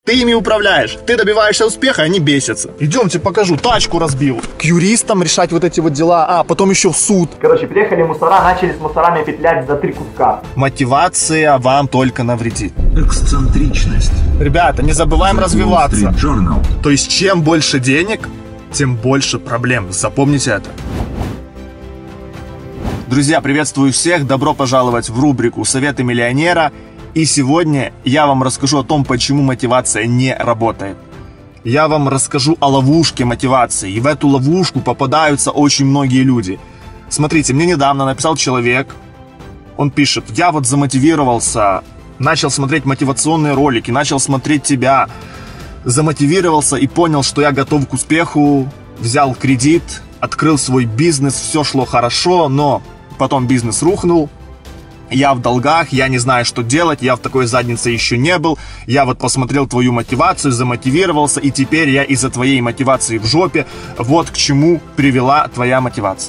Ты ими управляешь, ты добиваешься успеха, они бесятся. Идемте покажу, тачку разбил. К юристам решать вот эти вот дела, а потом еще в суд. Короче, приехали мусора, начали с мусорами петлять за 3 куска. Мотивация вам только навредит. Эксцентричность. Ребята, не забываем развиваться. Wall Street Journal. То есть, чем больше денег, тем больше проблем. Запомните это. Друзья, приветствую всех. Добро пожаловать в рубрику «Советы миллионера». И сегодня я вам расскажу о том, почему мотивация не работает. Я вам расскажу о ловушке мотивации. И в эту ловушку попадаются очень многие люди. Смотрите, мне недавно написал человек. Он пишет: я вот замотивировался, начал смотреть мотивационные ролики, начал смотреть тебя, замотивировался и понял, что я готов к успеху, взял кредит, открыл свой бизнес, все шло хорошо, но потом бизнес рухнул. Я в долгах, я не знаю, что делать, я в такой заднице еще не был. Я вот посмотрел твою мотивацию, замотивировался, и теперь я из-за твоей мотивации в жопе. Вот к чему привела твоя мотивация.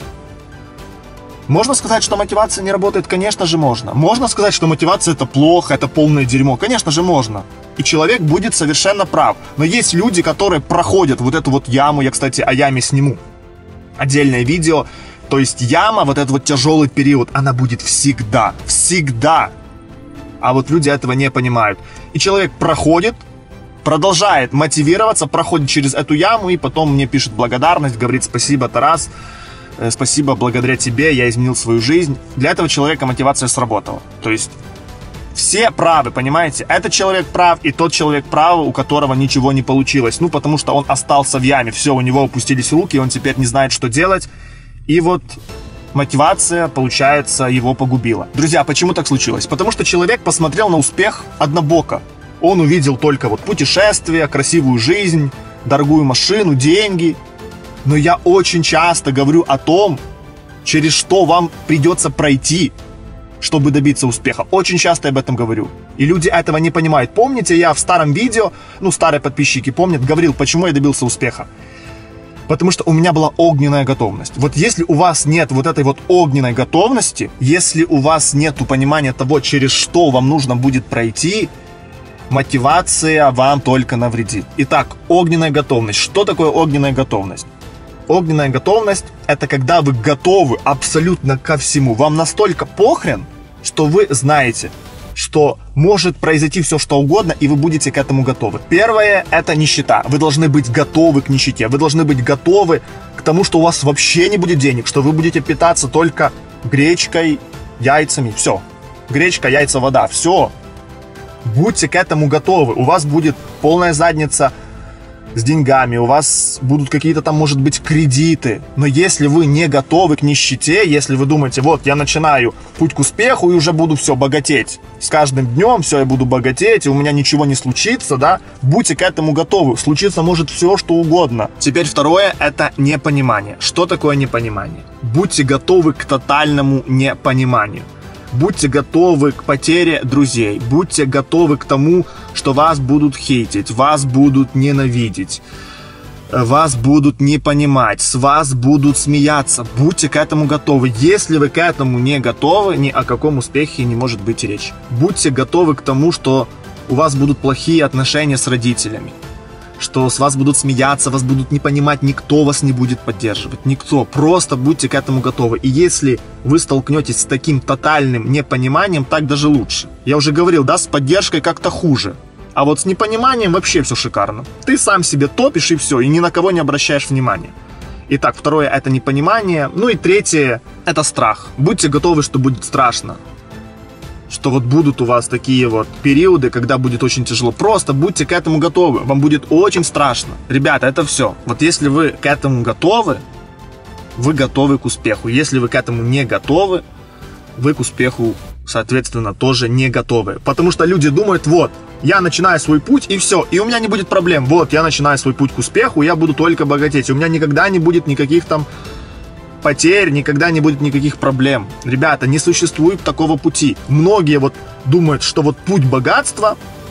Можно сказать, что мотивация не работает? Конечно же можно. Можно сказать, что мотивация это плохо, это полное дерьмо? Конечно же можно. И человек будет совершенно прав. Но есть люди, которые проходят вот эту вот яму. Я, кстати, о яме сниму отдельное видео. То есть яма, вот этот вот тяжелый период, она будет всегда, всегда. А вот люди этого не понимают. И человек проходит, продолжает мотивироваться, проходит через эту яму, и потом мне пишет благодарность, говорит: спасибо, Тарас, спасибо, благодаря тебе я изменил свою жизнь. Для этого человека мотивация сработала. То есть все правы, понимаете? Этот человек прав, и тот человек прав, у которого ничего не получилось. Ну, потому что он остался в яме, все, у него опустились руки, он теперь не знает, что делать. И вот мотивация, получается, его погубила. Друзья, почему так случилось? Потому что человек посмотрел на успех однобоко. Он увидел только вот путешествия, красивую жизнь, дорогую машину, деньги. Но я очень часто говорю о том, через что вам придется пройти, чтобы добиться успеха. Очень часто я об этом говорю. И люди этого не понимают. Помните, я в старом видео, старые подписчики помнят, говорил, почему я добился успеха. Потому что у меня была огненная готовность. Вот если у вас нет вот этой вот огненной готовности, если у вас нету понимания того, через что вам нужно будет пройти, мотивация вам только навредит. Итак, огненная готовность. Что такое огненная готовность? Огненная готовность – это когда вы готовы абсолютно ко всему. Вам настолько похрен, что вы знаете, что может произойти все, что угодно, и вы будете к этому готовы. Первое – это нищета. Вы должны быть готовы к нищете. Вы должны быть готовы к тому, что у вас вообще не будет денег, что вы будете питаться только гречкой, яйцами. Все. Гречка, яйца, вода. Все. Будьте к этому готовы. У вас будет полная задница с деньгами, у вас будут какие-то там, может быть, кредиты. Но если вы не готовы к нищете, если вы думаете, вот, я начинаю путь к успеху и уже буду все богатеть. С каждым днем все, я буду богатеть, и у меня ничего не случится, да? Будьте к этому готовы. Случиться может все, что угодно. Теперь второе – это непонимание. Что такое непонимание? Будьте готовы к тотальному непониманию. Будьте готовы к потере друзей. Будьте готовы к тому, что вас будут хейтить, вас будут ненавидеть, вас будут не понимать, с вас будут смеяться. Будьте к этому готовы. Если вы к этому не готовы, ни о каком успехе не может быть и речи. Будьте готовы к тому, что у вас будут плохие отношения с родителями, что с вас будут смеяться, вас будут не понимать, никто вас не будет поддерживать, никто. Просто будьте к этому готовы. И если вы столкнетесь с таким тотальным непониманием, так даже лучше. Я уже говорил, да, с поддержкой как-то хуже. А вот с непониманием вообще все шикарно. Ты сам себе топишь и все, и ни на кого не обращаешь внимания. Итак, второе – это непонимание. Ну и третье – это страх. Будьте готовы, что будет страшно. Что вот будут у вас такие вот периоды, когда будет очень тяжело. Просто будьте к этому готовы. Вам будет очень страшно. Ребята, это все. Вот если вы к этому готовы, вы готовы к успеху. Если вы к этому не готовы, вы к успеху, соответственно, тоже не готовы. Потому что люди думают, вот, я начинаю свой путь и все, и у меня не будет проблем. Вот, я начинаю свой путь к успеху, я буду только богатеть. У меня никогда не будет никаких там потерь, никогда не будет никаких проблем. Ребята, не существует такого пути. Многие вот думают, что вот путь богатства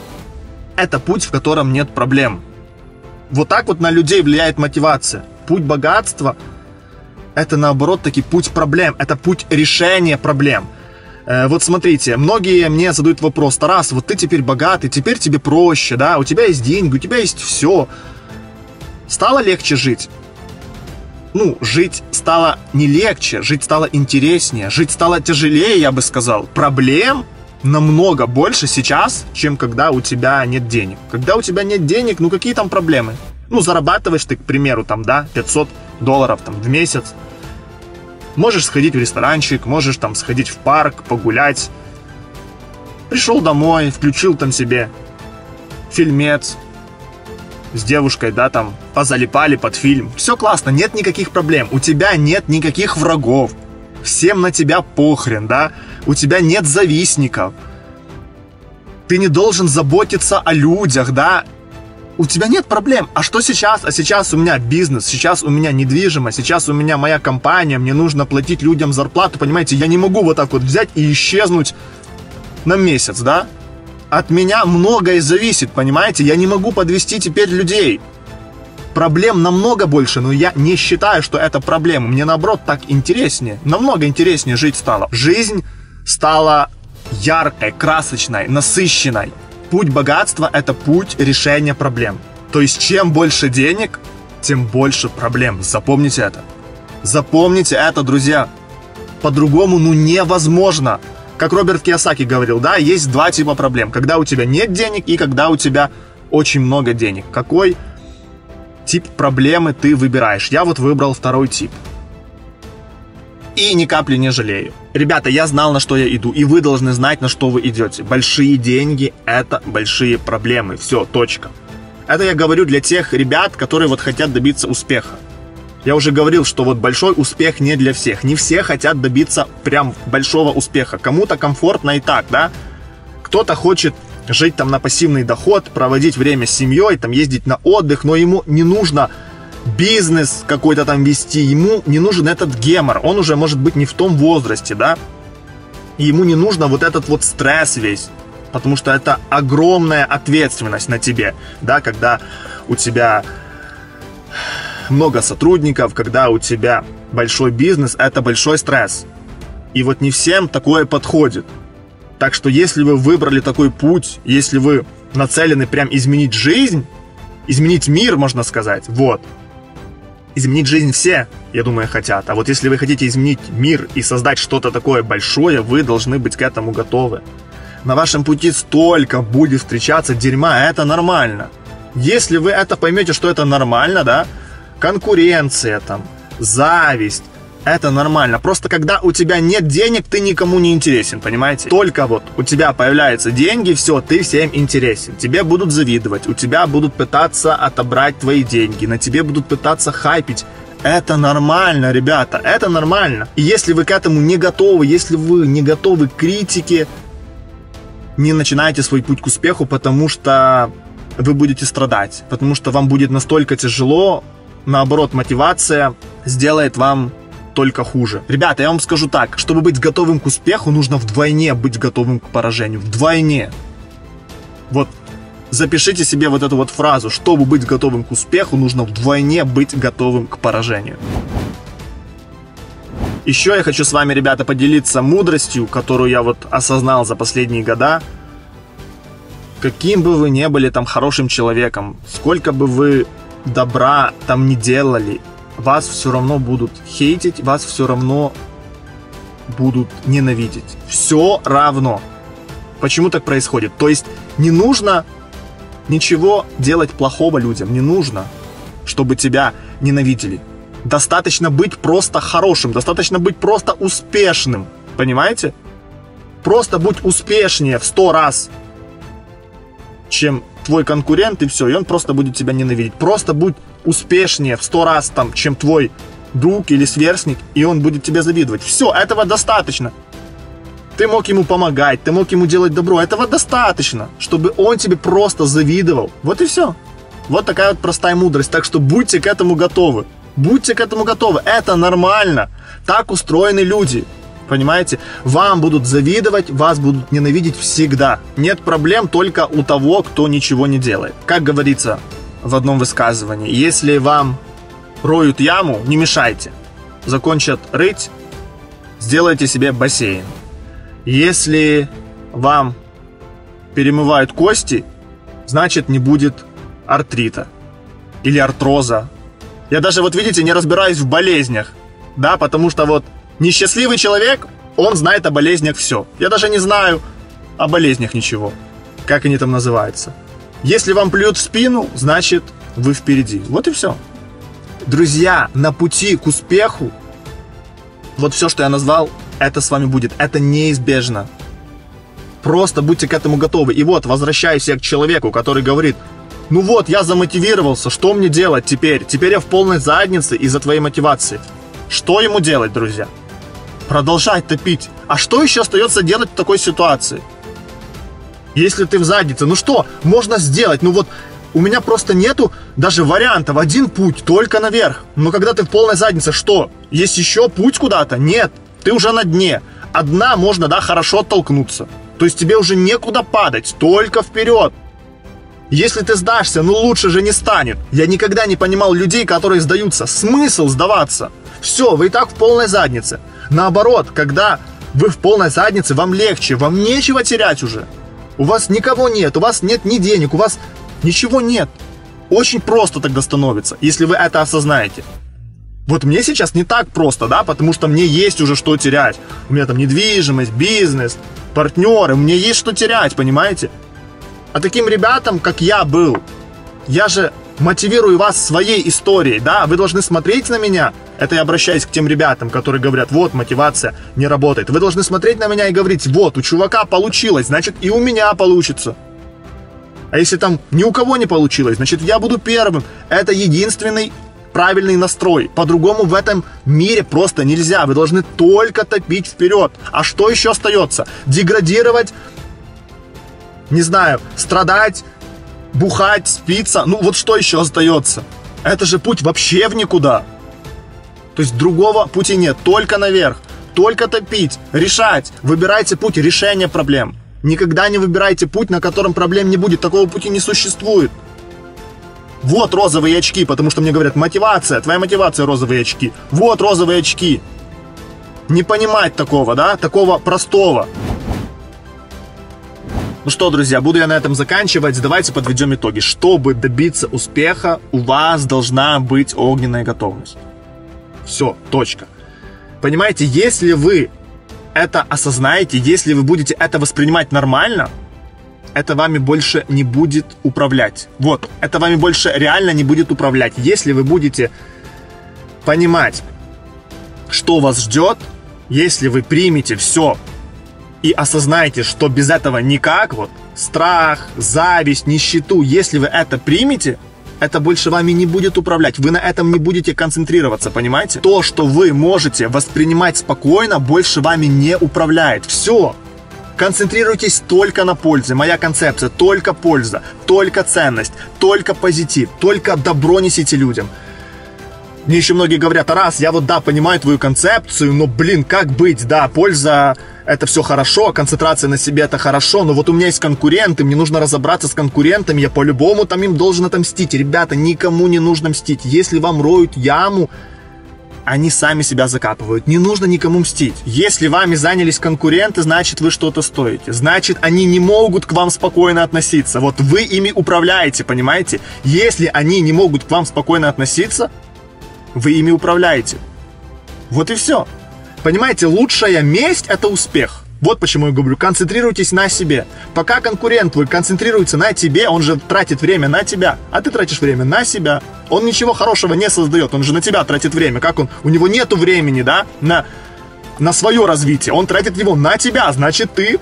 – это путь, в котором нет проблем. Вот так вот на людей влияет мотивация. Путь богатства – это наоборот таки путь проблем, это путь решения проблем. Вот смотрите, многие мне задают вопрос: Тарас, вот ты теперь богатый, теперь тебе проще, да, у тебя есть деньги, у тебя есть все. Стало легче жить? Ну, жить стало не легче, жить стало интереснее, жить стало тяжелее, я бы сказал. Проблем намного больше сейчас, чем когда у тебя нет денег. Когда у тебя нет денег, ну какие там проблемы? Ну, зарабатываешь ты, к примеру, там, да, $500 там в месяц. Можешь сходить в ресторанчик, можешь там сходить в парк, погулять. Пришел домой, включил там себе фильмец с девушкой, да, там, позалипали под фильм. Все классно, нет никаких проблем. У тебя нет никаких врагов. Всем на тебя похрен, да. У тебя нет завистников. Ты не должен заботиться о людях, да. У тебя нет проблем. А что сейчас? А сейчас у меня бизнес, сейчас у меня недвижимость, сейчас у меня моя компания, мне нужно платить людям зарплату, понимаете? Я не могу вот так вот взять и исчезнуть на месяц, да? От меня многое зависит, понимаете? Я не могу подвести теперь людей. Проблем намного больше, но я не считаю, что это проблема. Мне наоборот так интереснее, намного интереснее жить стало. Жизнь стала яркой, красочной, насыщенной. Путь богатства – это путь решения проблем. То есть, чем больше денег, тем больше проблем. Запомните это. Запомните это, друзья. По-другому, ну, невозможно. Как Роберт Кийосаки говорил, да, есть два типа проблем. Когда у тебя нет денег и когда у тебя очень много денег. Какой тип проблемы ты выбираешь? Я вот выбрал второй тип. И ни капли не жалею. Ребята, я знал, на что я иду, и вы должны знать, на что вы идете. Большие деньги – это большие проблемы. Все, точка. Это я говорю для тех ребят, которые вот хотят добиться успеха. Я уже говорил, что вот большой успех не для всех. Не все хотят добиться прям большого успеха. Кому-то комфортно и так, да? Кто-то хочет жить там на пассивный доход, проводить время с семьей, там ездить на отдых, но ему не нужно бизнес какой-то там вести, ему не нужен этот гемор, он уже может быть не в том возрасте, да, и ему не нужно вот этот вот стресс весь, потому что это огромная ответственность на тебе, да, когда у тебя много сотрудников, когда у тебя большой бизнес, это большой стресс, и вот не всем такое подходит. Так что если вы выбрали такой путь, если вы нацелены прям изменить жизнь, изменить мир, можно сказать, вот. Изменить жизнь все, я думаю, хотят. А вот если вы хотите изменить мир и создать что-то такое большое, вы должны быть к этому готовы. На вашем пути столько будет встречаться дерьма, это нормально. Если вы это поймете, что это нормально, да, конкуренция там, зависть, это нормально. Просто когда у тебя нет денег, ты никому не интересен, понимаете? Только вот у тебя появляются деньги, все, ты всем интересен. Тебе будут завидовать, у тебя будут пытаться отобрать твои деньги, на тебе будут пытаться хайпить. Это нормально, ребята, это нормально. И если вы к этому не готовы, если вы не готовы к критике, не начинайте свой путь к успеху, потому что вы будете страдать, потому что вам будет настолько тяжело, наоборот, мотивация сделает вам только хуже. Ребята, я вам скажу так, чтобы быть готовым к успеху, нужно вдвойне быть готовым к поражению. Вдвойне. Вот запишите себе вот эту вот фразу. Чтобы быть готовым к успеху, нужно вдвойне быть готовым к поражению. Еще я хочу с вами, ребята, поделиться мудростью, которую я вот осознал за последние года. Каким бы вы ни были там хорошим человеком, сколько бы вы добра там не делали, вас все равно будут хейтить, вас все равно будут ненавидеть. Все равно. Почему так происходит? То есть не нужно ничего делать плохого людям. Не нужно, чтобы тебя ненавидели. Достаточно быть просто хорошим, достаточно быть просто успешным. Понимаете? Просто будь успешнее в 100 раз, чем твой конкурент, и все, и он просто будет тебя ненавидеть. Просто будь успешнее в 100 раз, там, чем твой друг или сверстник, и он будет тебе завидовать. Все, этого достаточно. Ты мог ему помогать, ты мог ему делать добро. Этого достаточно, чтобы он тебе просто завидовал. Вот и все. Вот такая вот простая мудрость. Так что будьте к этому готовы. Будьте к этому готовы. Это нормально. Так устроены люди. Понимаете? Вам будут завидовать, вас будут ненавидеть всегда. Нет проблем только у того, кто ничего не делает. Как говорится в одном высказывании, если вам роют яму, не мешайте. Закончат рыть, сделайте себе бассейн. Если вам перемывают кости, значит не будет артрита или артроза. Я даже, вот видите, не разбираюсь в болезнях, да, потому что вот несчастливый человек, он знает о болезнях все. Я даже не знаю о болезнях ничего, как они там называются. Если вам плюют в спину, значит вы впереди. Вот и все. Друзья, на пути к успеху, вот все, что я назвал, это с вами будет. Это неизбежно. Просто будьте к этому готовы. И вот, возвращаюсь я к человеку, который говорит: ну вот, я замотивировался, что мне делать теперь? Теперь я в полной заднице из-за твоей мотивации. Что ему делать, друзья? Продолжать топить. А что еще остается делать в такой ситуации? Если ты в заднице, ну что можно сделать? Ну вот, у меня просто нету даже вариантов. Один путь, только наверх. Но когда ты в полной заднице, что? Есть еще путь куда-то? Нет, ты уже на дне. Одна можно, да, хорошо оттолкнуться. То есть тебе уже некуда падать, только вперед. Если ты сдашься, ну лучше же не станет. Я никогда не понимал людей, которые сдаются. Смысл сдаваться? Все, вы и так в полной заднице. Наоборот, когда вы в полной заднице, вам легче, вам нечего терять уже. У вас никого нет, у вас нет ни денег, у вас ничего нет. Очень просто тогда становится, если вы это осознаете. Вот мне сейчас не так просто, да, потому что мне есть уже что терять. У меня там недвижимость, бизнес, партнеры, мне есть что терять, понимаете? А таким ребятам, как я был, я же мотивирую вас своей историей, да, вы должны смотреть на меня. Это я обращаюсь к тем ребятам, которые говорят: вот, мотивация не работает. Вы должны смотреть на меня и говорить: вот, у чувака получилось, значит и у меня получится. А если там ни у кого не получилось, значит я буду первым. Это единственный правильный настрой. По-другому в этом мире просто нельзя. Вы должны только топить вперед. А что еще остается? Деградировать, не знаю, страдать, бухать, спиться. Ну вот что еще остается? Это же путь вообще в никуда. То есть другого пути нет. Только наверх. Только топить, решать. Выбирайте путь решения проблем. Никогда не выбирайте путь, на котором проблем не будет. Такого пути не существует. Вот розовые очки, потому что мне говорят: мотивация, твоя мотивация — розовые очки. Вот розовые очки. Не понимать такого, да, такого простого. Ну что, друзья, буду я на этом заканчивать. Давайте подведем итоги. Чтобы добиться успеха, у вас должна быть огненная готовность. Все, точка. Понимаете, если вы это осознаете, если вы будете это воспринимать нормально, это вами больше не будет управлять. Вот, это вами больше реально не будет управлять. Если вы будете понимать, что вас ждет, если вы примете все и осознаете, что без этого никак, вот, страх, зависть, нищету, если вы это примете, это больше вами не будет управлять. Вы на этом не будете концентрироваться, понимаете? То, что вы можете воспринимать спокойно, больше вами не управляет. Все. Концентрируйтесь только на пользе. Моя концепция: только польза, только ценность, только позитив, только добро несите людям. Мне еще многие говорят: Тарас, я вот да, понимаю твою концепцию, но блин, как быть, да, польза — это все хорошо, концентрация на себе — это хорошо, но вот у меня есть конкуренты, мне нужно разобраться с конкурентами, я по-любому там им должен отомстить. Ребята, никому не нужно мстить. Если вам роют яму, они сами себя закапывают. Не нужно никому мстить. Если вами занялись конкуренты, значит вы что-то стоите. Значит, они не могут к вам спокойно относиться. Вот вы ими управляете, понимаете? Если они не могут к вам спокойно относиться, вы ими управляете. Вот и все. Понимаете, лучшая месть — это успех. Вот почему я говорю: концентрируйтесь на себе. Пока конкурент твой концентрируется на тебе, он же тратит время на тебя, а ты тратишь время на себя. Он ничего хорошего не создает, он же на тебя тратит время. Как он? У него нету времени, да, на свое развитие. Он тратит его на тебя, значит ты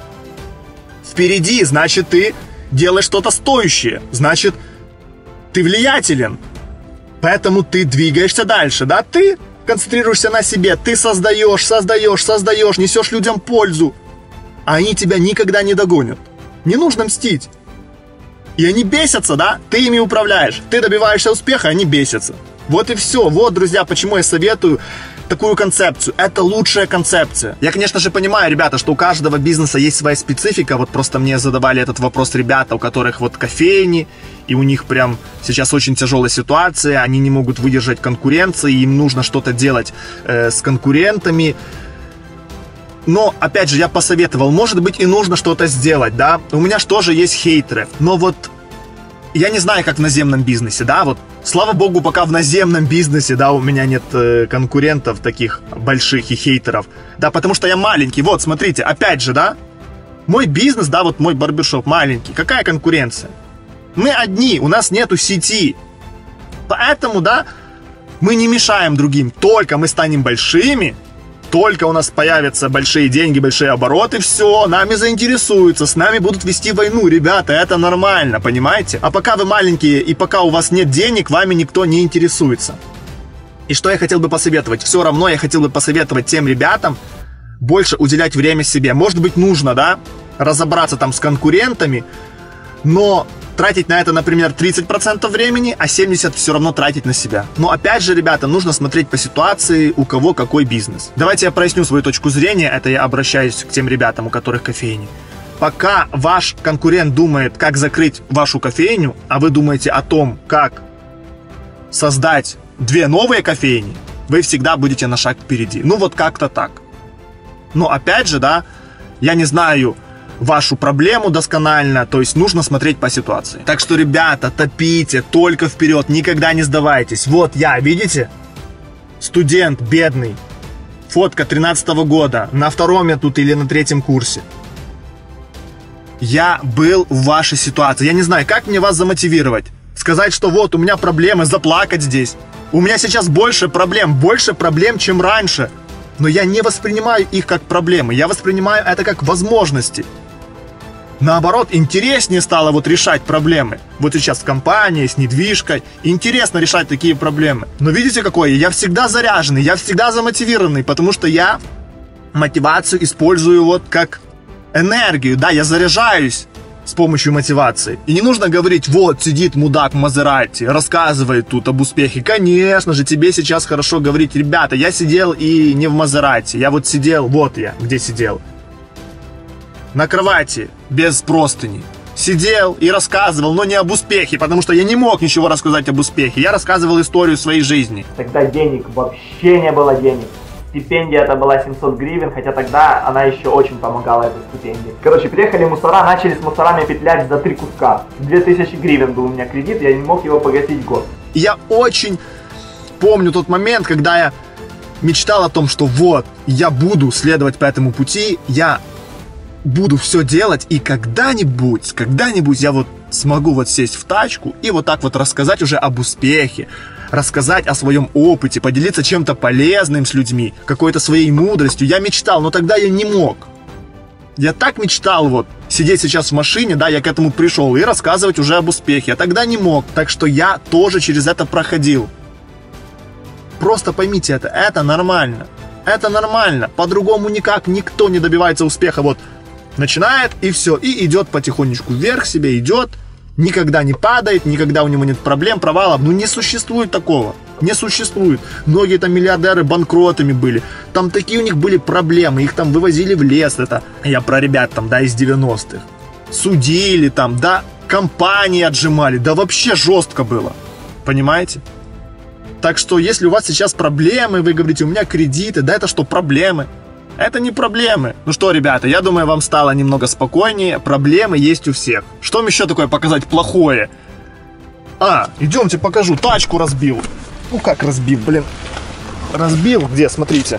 впереди, значит ты делаешь что-то стоящее, значит ты влиятелен. Поэтому ты двигаешься дальше, да, ты концентрируешься на себе, ты создаешь, несешь людям пользу, а они тебя никогда не догонят. Не нужно мстить. И они бесятся, да, ты ими управляешь, ты добиваешься успеха, они бесятся. Вот и все. Вот, друзья, почему я советую такую концепцию. Это лучшая концепция. Я, конечно же, понимаю, ребята, что у каждого бизнеса есть своя специфика. Вот просто мне задавали этот вопрос ребята, у которых вот кофейни, и у них прям сейчас очень тяжелая ситуация, они не могут выдержать конкуренции, им нужно что-то делать с конкурентами. Но, опять же, я посоветовал, может быть, и нужно что-то сделать, да. У меня же тоже есть хейтеры. Но вот я не знаю, как в наземном бизнесе, да, вот. Слава богу, пока в наземном бизнесе, да, у меня нет конкурентов таких больших и хейтеров. Да, потому что я маленький. Вот, смотрите, опять же, да. Мой бизнес, да, вот мой барбершоп маленький. Какая конкуренция? Мы одни, у нас нету сети. Поэтому, да, мы не мешаем другим. Только мы станем большими, только у нас появятся большие деньги, большие обороты, все, нами заинтересуются, с нами будут вести войну. Ребята, это нормально, понимаете? А пока вы маленькие и пока у вас нет денег, вами никто не интересуется. И что я хотел бы посоветовать? Все равно я хотел бы посоветовать тем ребятам больше уделять время себе. Может быть, нужно, да, разобраться там с конкурентами, но тратить на это, например, 30% времени, а 70% все равно тратить на себя. Но опять же, ребята, нужно смотреть по ситуации, у кого какой бизнес. Давайте я проясню свою точку зрения, это я обращаюсь к тем ребятам, у которых кофейни. Пока ваш конкурент думает, как закрыть вашу кофейню, а вы думаете о том, как создать 2 новые кофейни, вы всегда будете на шаг впереди. Ну вот как-то так. Но опять же, да, я не знаю вашу проблему досконально, то есть нужно смотреть по ситуации. Так что, ребята, топите, только вперед, никогда не сдавайтесь. Вот я, видите? Студент бедный. Фотка 13-го года, на 2-м я тут или на 3-м курсе. Я был в вашей ситуации. Я не знаю, как мне вас замотивировать. Сказать, что вот у меня проблемы, заплакать здесь. У меня сейчас больше проблем, чем раньше. Но я не воспринимаю их как проблемы, я воспринимаю это как возможности. Наоборот, интереснее стало вот решать проблемы. Вот сейчас в компании, с недвижкой, интересно решать такие проблемы. Но видите, какой я всегда заряженный, я всегда замотивированный, потому что я мотивацию использую вот как энергию, да, я заряжаюсь с помощью мотивации. И не нужно говорить, вот сидит мудак в Мазерати, рассказывает тут об успехе. Конечно же, тебе сейчас хорошо говорить, ребята, я сидел и не в Мазерати, я вот сидел, вот я, где сидел. На кровати, без простыни. Сидел и рассказывал, но не об успехе, потому что я не мог ничего рассказать об успехе. Я рассказывал историю своей жизни. Тогда денег вообще не было денег. Стипендия это была 700 гривен, хотя тогда она еще очень помогала, этой стипендии. Короче, приехали мусора, начали с мусорами петлять за 3 куска. 2000 гривен был у меня кредит, я не мог его погасить год. Я очень помню тот момент, когда я мечтал о том, что вот, я буду следовать по этому пути, я буду все делать, и когда-нибудь я вот смогу вот сесть в тачку и вот так вот рассказать уже об успехе, рассказать о своем опыте, поделиться чем-то полезным с людьми, какой-то своей мудростью. Я мечтал, но тогда я не мог. Я так мечтал вот сидеть сейчас в машине, да, я к этому пришел, и рассказывать уже об успехе. Я тогда не мог, так что я тоже через это проходил. Просто поймите это нормально. Это нормально. По-другому никак никто не добивается успеха. Вот начинает и все, и идет потихонечку вверх себе, идет, никогда не падает, никогда у него нет проблем, провалов. Ну не существует такого, не существует. Многие там миллиардеры банкротами были, там такие у них были проблемы, их там вывозили в лес, это я про ребят там, да, из 90-х. Судили там, да, компании отжимали, да вообще жестко было, понимаете? Так что если у вас сейчас проблемы, вы говорите, у меня кредиты, да это что, проблемы? Это не проблемы. Ну что, ребята, я думаю, вам стало немного спокойнее. Проблемы есть у всех. Что вам еще такое показать плохое? Идемте покажу. Тачку разбил. Ну как разбил, блин? Разбил? Где? Смотрите.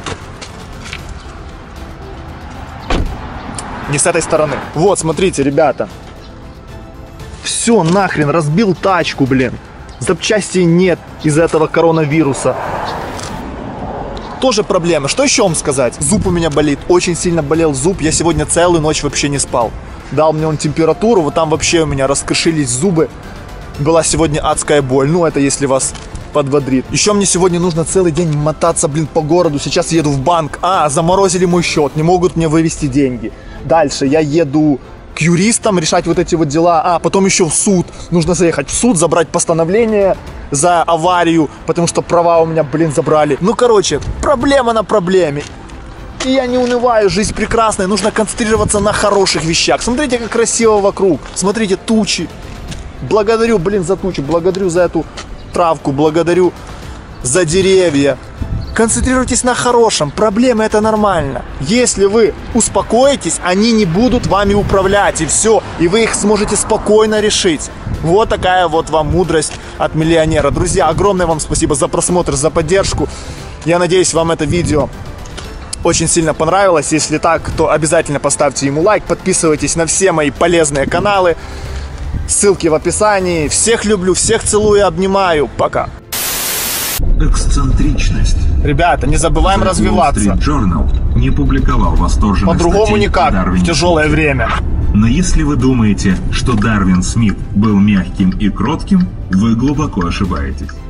Не с этой стороны. Вот, смотрите, ребята. Все, нахрен, разбил тачку, блин. Запчастей нет из-за этого коронавируса. Тоже проблема. Что еще вам сказать? Зуб у меня болит. Очень сильно болел зуб. Я сегодня целую ночь вообще не спал. Дал мне он температуру. Вот там вообще у меня раскрошились зубы. Была сегодня адская боль. Ну, это если вас подбодрит. Еще мне сегодня нужно целый день мотаться, блин, по городу. Сейчас еду в банк. Заморозили мой счет. Не могут мне вывести деньги. Дальше я еду к юристам решать вот эти вот дела. Потом еще в суд. Нужно заехать в суд, забрать постановление за аварию, потому что права у меня, блин, забрали. Ну, короче, проблема на проблеме. И я не унываю, жизнь прекрасная. Нужно концентрироваться на хороших вещах. Смотрите, как красиво вокруг. Смотрите, тучи. Благодарю, блин, за тучи. Благодарю за эту травку. Благодарю за деревья. Концентрируйтесь на хорошем. Проблемы — это нормально. Если вы успокоитесь, они не будут вами управлять, и все. И вы их сможете спокойно решить. Вот такая вот вам мудрость от миллионера. Друзья, огромное вам спасибо за просмотр, за поддержку. Я надеюсь, вам это видео очень сильно понравилось. Если так, то обязательно поставьте ему лайк. Подписывайтесь на все мои полезные каналы. Ссылки в описании. Всех люблю, всех целую, обнимаю. Пока. Эксцентричность. Ребята, не забываем развиваться. Wall Street Journal не публиковал восторженных По-другому статей никак, о Дарвине в тяжелое Смите. время. Но если вы думаете, что Дарвин Смит был мягким и кротким, вы глубоко ошибаетесь.